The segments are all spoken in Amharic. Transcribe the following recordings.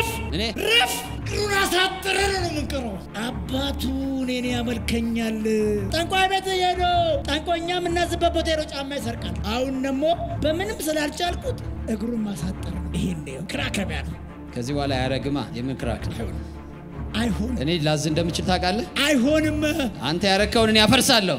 ረፍ እኔ ረፍ ሩናስ አጥረን ነው ምንቀረው አባቱ እኔን ያመልከኛል ጠንቋይ ቤት ሄዶ ጠንቋኛም እናዝበት ቦታ ሄዶ ጫማ ይሰርቃል አሁን ደግሞ በምንም ስላልቻልኩት እግሩን ማሳጠር ነው ይሄን ነው ክራከቢያ ነው ከዚህ በኋላ ያረግማ የምን ክራክ አይሆን እኔ ላዝ እንደምችል ታውቃለህ አይሆንም አንተ ያረከውን እኔ ያፈርሳለሁ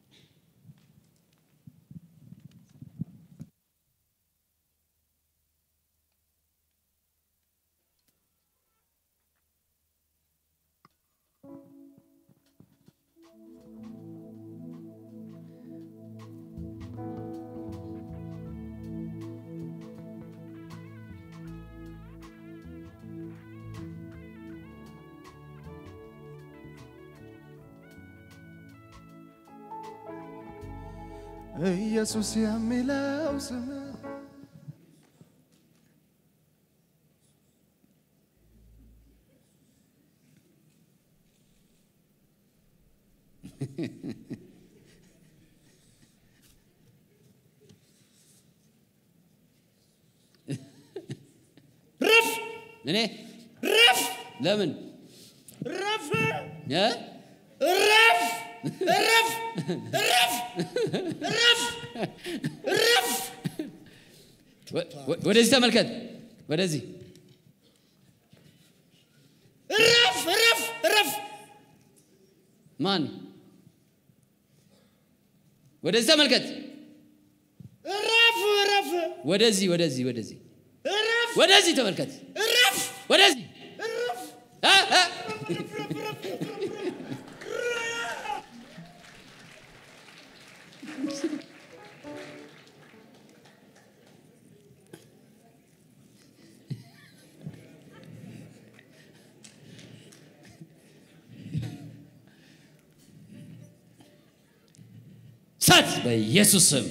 ኢየሱስ የሚለው ስም ረፍ እኔ ረፍ ለምን ረፍ ረፍ ረፍ ረፍ ረፍ ረፍ ወደዚህ ተመልከት ወደዚህ ረፍ ረፍ ረፍ ማን ወደዚህ ተመልከት ረፍ ረፍ ወደዚህ ረፍ ወደዚህ ተመልከት ረፍ ወደዚህ ረፍ ሳት በኢየሱስ ስም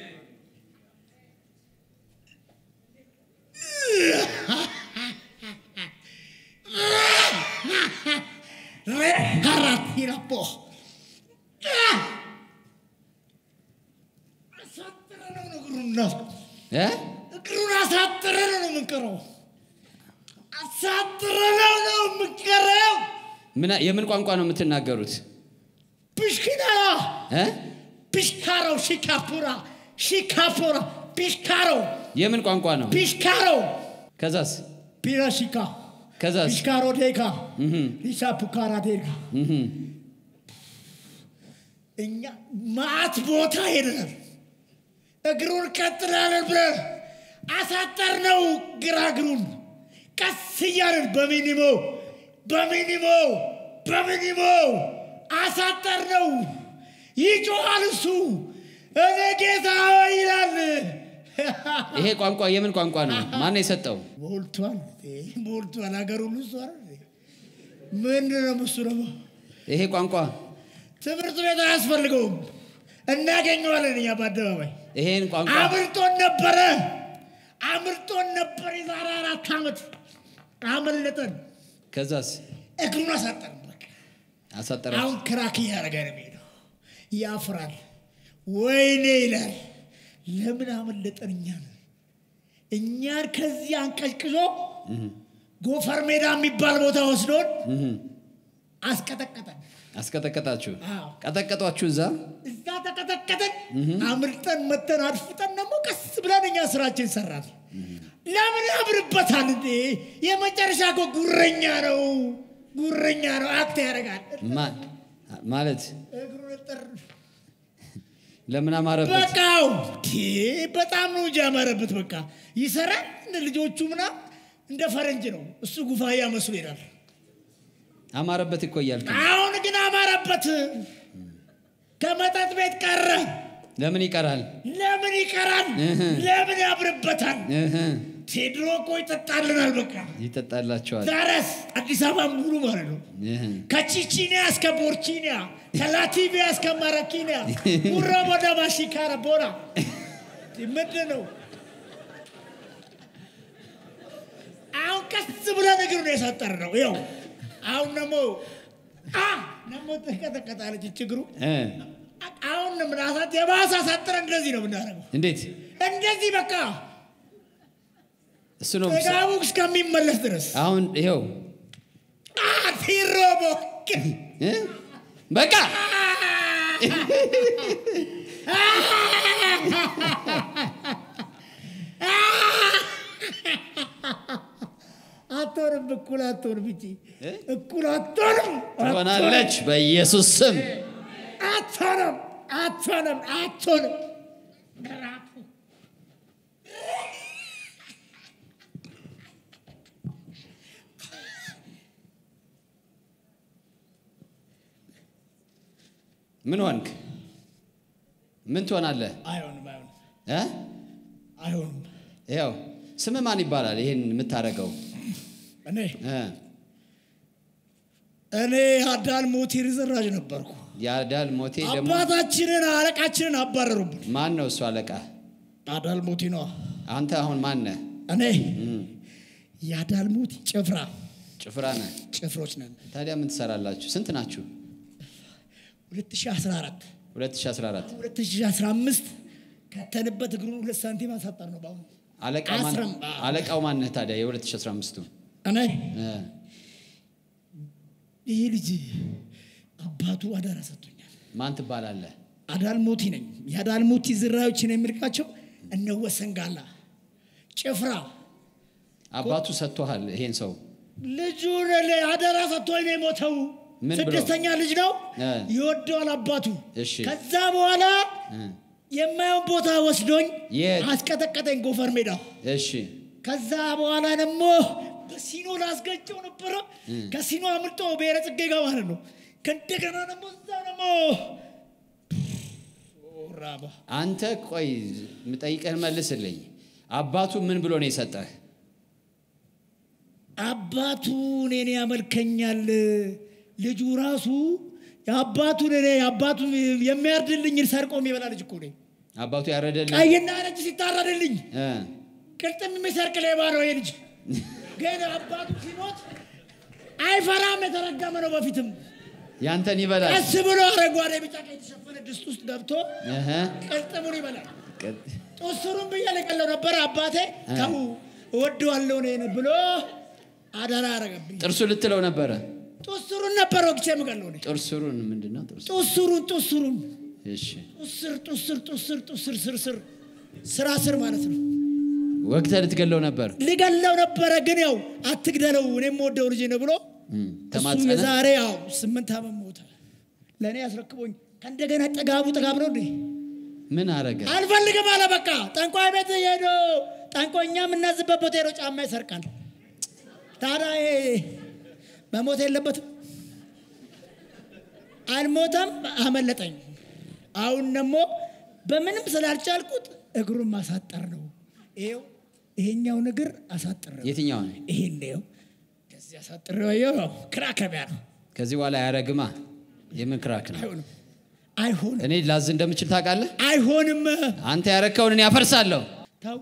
ካራቲራፖ እግሩን አሳጥረን ነው ምንቀረው አሳጥረን ነው ምንቀረው የምን ቋንቋ ነው የምትናገሩት ፒሽኪና ፒሽካሮ ሺካፖራ ፒሽካሮ የምን ቋንቋ ነው ፒሽካሮ ከዛስ ፒራሺካ ከዛስ ፒሽካሮ ዴካ ሊሳፑካራ ዴካ እኛ ማት ቦታ ሄደናል እግሩን ቀጥላለን ብለን አሳጠርነው ግራግሩን ቀስ እያልን በሚኒሞ አሳጠርነው ይጮሃል እሱ እኔ ጌታ ይላል ይሄ ቋንቋ የምን ቋንቋ ነው ማን ነው የሰጠው ሞልቷል አገሩ ሁሉ እሱ አይደል ምን ነው መስረማ ይሄ ቋንቋ ትምህርት ቤት አያስፈልገውም እናገኘዋለን እኛ በአደባባይ ይሄን ቋንቋ አምልጦን ነበር የዛሬ 4 ዓመት አመለጠን ከዛስ እግሩን አሳጠርን በቃ አሳጠራችሁ አሁን ክራክ ያረጋ ነው የሚሄደው ያፍራል ወይኔ ይላል ለምን አመለጠን እኛን ከዚህ አንቀልቅዞ ጎፈር ሜዳ የሚባል ቦታ ወስዶን አስቀጠቀጣችሁ ቀጠቀጧችሁ እዛ ተቀጠቀጠን አምልጠን መተን አድፍጠን ደግሞ ቀስ ብለን እኛ ስራችን ሰራን ለምን ያብርበታል እንዴ የመጨረሻ ጉረኛ ነው አክት ያረጋል ማለት እግሩን ጥር ለምን አማረበት በቃው በጣም ነው ያማረበት በቃ ይሰራል ልጆቹና እንደ ፈረንጅ ነው እሱ ጉፋያ መስሎ ይላል አማረበት እኮ ይያልክ አሁን ግን አማረበት ከመጠጥ ቤት ቀረ ለምን ይቀራል ለምን ያብርበታል ቴድሮ እኮ ይጠጣልናል በቃ ይጠጣላችኋል ዛሬስ አዲስ አበባ ሙሉ ማለት ነው ከቺቺኒያ እስከ ቦርቺኒያ ከላቲቪያ እስከ ማራኪኒያ ሙራ ወደማሺ ካራቦራ ምንድነው አሁን ቀስ ብለን ነገር ነው ያሳጠርነው ይኸው አሁን ነሞ ተቀጠቀጣለች ችግሩ አሁን ምናሳት የባሰ አሳጥረን እንደዚህ ነው የምናደርገው እንዴት እንደዚህ በቃ እሱ ነው ጥጋቡ እስከሚመለስ ድረስ አሁን ይሄው አትሮቦክ በቃ አትወርም እኩል አትወርም እንጂ እኩል አትወርም ትሆናለች በኢየሱስ ስም አትወርም ምን ሆንክ ምን ትሆናለህ አይሆንም ያው ስም ማን ይባላል ይሄን የምታረገው እኔ አዳል ሞቲ ርዝራጅ ነበርኩ ያዳል ሞቲ ደግሞ አባታችንን አለቃችንን አባረሩብን ማን ነው እሱ አለቃ አዳል ሞቲ ነው አንተ አሁን ማን ነህ እኔ ያዳል ሞቲ ጭፍራ ነህ ጭፍሮች ነን ታዲያ ምን ትሰራላችሁ ስንት ናችሁ 2015 ከተንበት እግሩን 2 ሳንቲም አሳጣር ነው ባው አለቃው ማን ነህ ታዲያ የ2015 እኔ ይሄ ልጅ አባቱ አዳራ ሰጥቶኛል ማን ትባላለህ አዳል ሞቲ ነኝ ያዳል ሞቲ ዝራዮች ነው የሚልካቸው እነ ወሰንጋላ ጭፍራ አባቱ ሰጥቷል ይሄን ሰው ልጁን አዳራ ሰጥቶኝ ነው የሞተው ስድስተኛ ልጅ ነው ይወደዋል አባቱ ከዛ በኋላ የማየው ቦታ ወስዶኝ አስቀጠቀጠኝ ጎፈር ሜዳ እሺ ከዛ በኋላ ደግሞ በሲኖ ላስገጨው ነበር ከሲኖ አምልጦ ብሔረ ጽጌ ጋር ማለት ነው ከእንደገና ደግሞ እዛ ደግሞ ራባ አንተ ቆይ ምጠይቀህ መልስልኝ አባቱ ምን ብሎ ነው የሰጠህ አባቱ እኔን ያመልከኛል ልጁ ራሱ ያባቱ ለኔ ያባቱ የሚያርድልኝ ሰርቆ የሚበላ ልጅ እኮ ነው አባቱ ያረደልኝ ቀይና ነጭ ሲታረድልኝ ቅልጥም የሚሰርቅ ሌባ ነው ይሄ ልጅ ግን አባቱ ሲሞት አይፈራም የተረገመ ነው በፊትም ያንተን ይበላል ቀስ ብሎ አረጓዴ ቢጫ ቀይ ተሸፈነ ድስት ውስጥ ገብቶ ቅልጥሙን ይበላል ጦስሩን በየለቀለው ነበር አባቴ ታው ወደዋለሁ ነው ብሎ አዳራ አረገብኝ ጥርሱ ልትለው ነበር ጦስሩን ነበር ወግቼ መቀለው ነው ጥርሱን ምንድነው ጦስሩን እሺ ጦስር ስር ማለት ነው ወግተህ ልትገለው ነበር ሊገለው ነበር ግን ያው አትግደለው እኔም ወደው ልጅ ነው ብሎ ተማጽነ ዛሬ ያው 8 ዓመት ሞተ ለኔ ያስረክቦኝ ከእንደገና ጠጋቡ ነው እንዴ ምን አረገ አልፈልግም አለ በቃ ጠንቋይ ቤት ሄዶ ጠንቋኛ ምናዝበት ቦታ ሄዶ ጫማ ይሰርቃል ታዲያ መሞት የለበትም አልሞተም አመለጠኝ አሁን ደግሞ በምንም ስላልቻልኩት እግሩን ማሳጠር ነው ይሄኛው ነገር አሳጥር የትኛው ነው ይሄው ከዚህ አሳጥረው ያው ክራከቢያ ነው ከዚህ በኋላ ያረግማ የምን ክራክ ነው አይሆንም እኔ ላዝ እንደምችል ታውቃለህ አይሆንም አንተ ያረከውን እኔ ያፈርሳለሁ ታው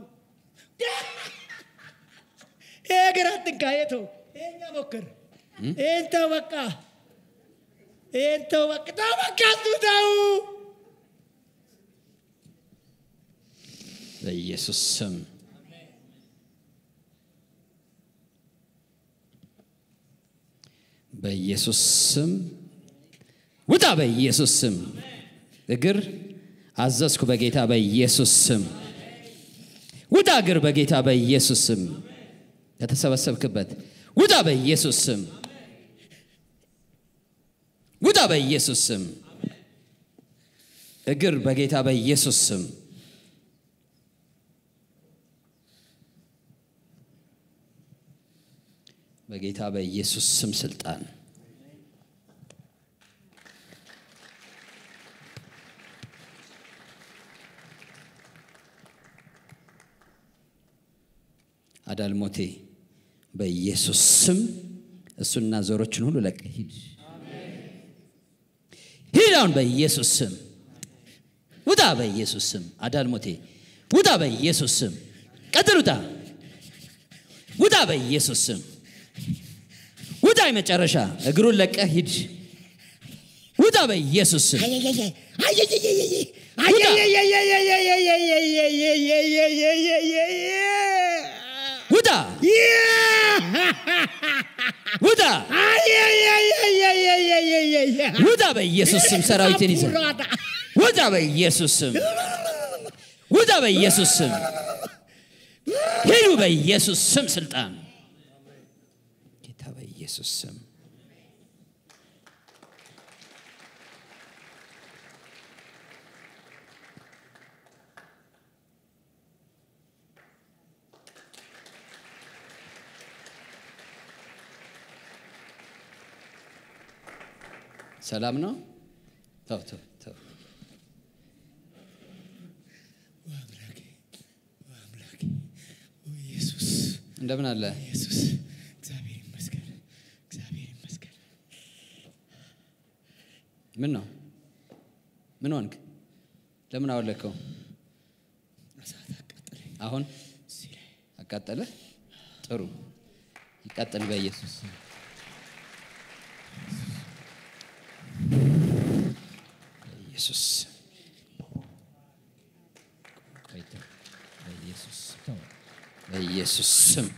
የግራትን ካየተው የኛ ሞክር እንተው በቃ ታው በኢየሱስ ስም በኢየሱስ ስም ውጣ በኢየሱስ ስም እግር አዘዝኩ በጌታ በኢየሱስ ስም ውጣ እግር በጌታ በኢየሱስ ስም ከተሰበሰብክበት ውጣ በኢየሱስ ስም ውጣ በኢየሱስ ስም እግር በጌታ በኢየሱስ ስም በጌታ በኢየሱስ ስም ስልጣን አዳልሞቴ በኢየሱስ ስም እሱና ዘሮችን ሁሉ ለቀህ ሂድ አሁን በኢየሱስ ስም ውጣ በኢየሱስ ስም አዳልሞቴ ውጣ በኢየሱስ ስም ቀጥል ውጣ በኢየሱስ ስም ውጣ የመጨረሻ እግሩን ለቀህ ሂድ ውጣ በኢየሱስ ስም ውጣ ውጣ ውጣ በኢየሱስ ስም ሰራዊትን ይዘህ ውጣ በኢየሱስ ስም ውጣ በኢየሱስ ስም ሂዱ በኢየሱስ ስም ስልጣን ጌታ በኢየሱስ ስም ሰላም ነው ተው አምላኬ ኢየሱስ እንደምን አለ ኢየሱስ እግዚአብሔር ይመስገን ምን ሆንክ ለምን አወለከው እሳት አቃጠለኝ አሁን አቃጠለ ጥሩ ይቃጠል በኢየሱስ ኢየሱስ በኢየሱስ ስም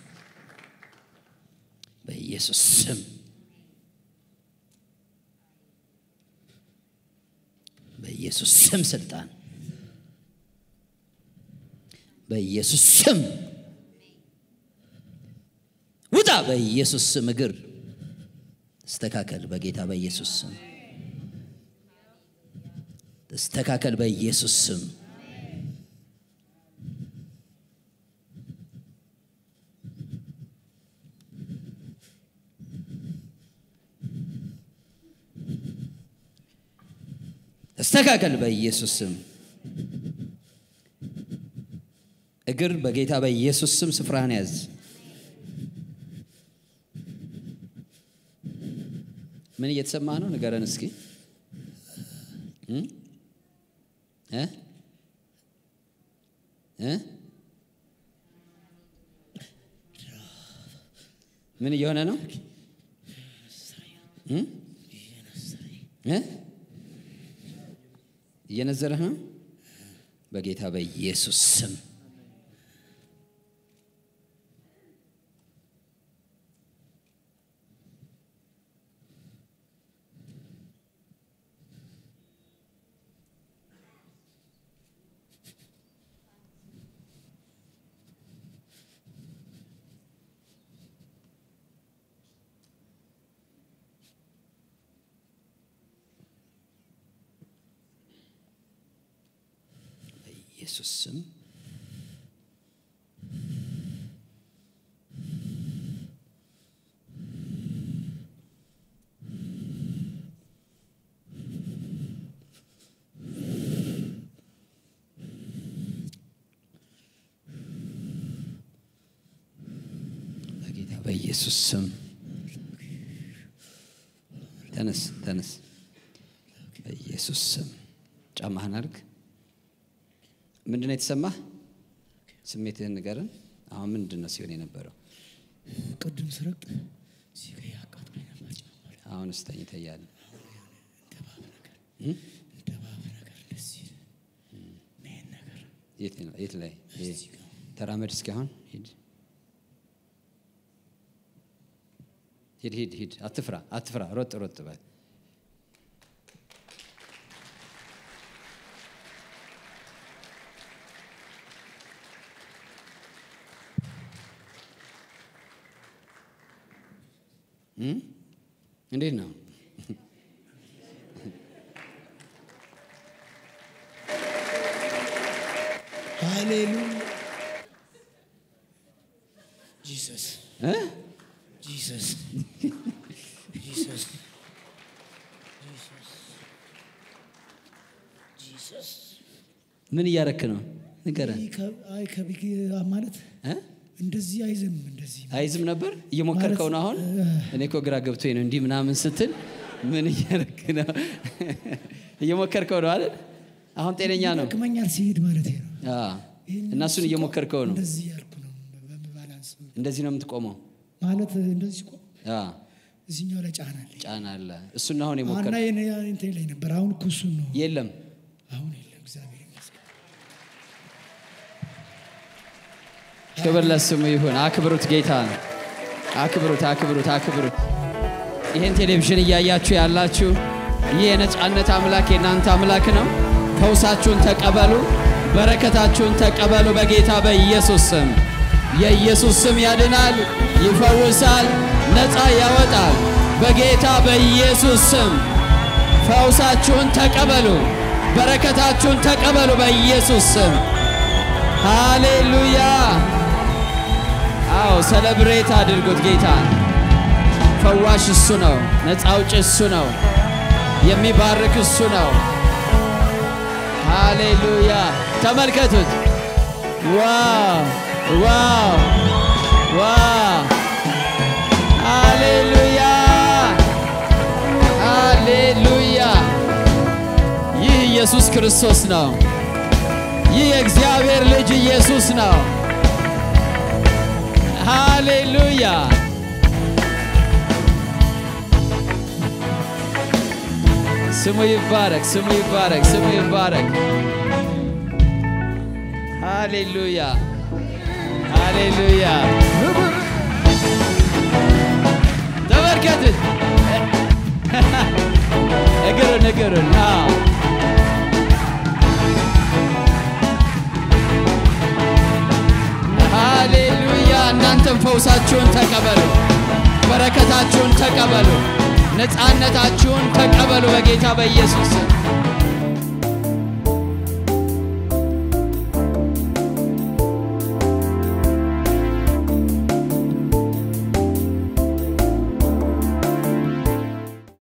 በኢየሱስ ስም በኢየሱስ ስም ስልጣን በኢየሱስ ስም ውጣ በኢየሱስ ስም እግር ተስተካከል በጌታ በኢየሱስ ስም ተስተካከል በኢየሱስ ስም ተስተካከል በኢየሱስ ስም እግር በጌታ በኢየሱስ ስም ስፍራህን ያዝ ምን እየተሰማህ ነው ንገረን እስኪ ምን እየሆነ ነው እየነዘረህ ነው በጌታ በኢየሱስ ስም ኢየሱስ ስም በጌታ በኢየሱስ ስም ተነስ በኢየሱስ ስም ጫማህን አድርግ ምንድነው የተሰማህ ስሜትህን ንገረን አሁን ምንድነው ሲሆን የነበረው ቅድም ስረቅ ሲጋ ያቃጥለኝ ነበር አሁን ስተኝተኛል እንደባብ ነገር እንደዚህ ምን ነገር የት ላይ ተራመድ እስኪ አሁን ሂድ አትፍራ ሮጥ በል እንዴት ነው ሃሌሉያ ጂሰስ ምን እያረክ ነው ንገረን አይ ከቢክ ማለት እንደዚህ አይዝም ነበር እየሞከርከው ነው አሁን እኔ እኮ ግራ ገብቶኝ ነው እንዲህ ምናምን ስትል ምን እያረክ ነው እየሞከርከው ነው አይደል አሁን ጤነኛ ነው ከመኛል ሲሄድ ማለት ነው እና እሱን እየሞከርከው ነው እንደዚህ ያልኩ ነው በባላንስ እንደዚህ ነው የምትቆመው ማለት እንደዚህ ቆም እዚህኛው ላይ ጫና አለ እሱን አሁን የሞከርከው እና የኔ እንትን ላይ ነበር አሁን ኩሱ ነው የለም አሁን የለም እግዚአብሔር ይመስገን ክብር ለስሙ ይሁን አክብሩት ጌታን አክብሩት ይሄን ቴሌቪዥን ያያችሁ ያላችሁ ይሄ የነጻነት አምላክ የናንተ አምላክ ነው ፈውሳችሁን ተቀበሉ በረከታችሁን ተቀበሉ በጌታ በኢየሱስ ስም የኢየሱስ ስም ያድናል ይፈውሳል ነፃ ያወጣል በጌታ በኢየሱስ ስም ፈውሳችሁን ተቀበሉ በረከታችሁን ተቀበሉ በኢየሱስ ስም ሃሌሉያ አው ሴሌብሬት አድርጉት ጌታን ፈዋሽ እሱ ነው ነፃ አውጪ እሱ ነው የሚባርክ እሱ ነው ሃሌሉያ ተመልከቱት ዋው ሃሌሉያ ይህ ኢየሱስ ክርስቶስ ነው ይህ እግዚአብሔር ልጅ ኢየሱስ ነው ሃሌሉያ ስሙ ይባረክ ሃሌሉያ ተመልከቱት እግሩን ሃሌሉያ እናንተም ፈውሳችሁን ተቀበሉ በረከታችሁን ተቀበሉ ነፃነታችሁን ተቀበሉ በጌታ በኢየሱስ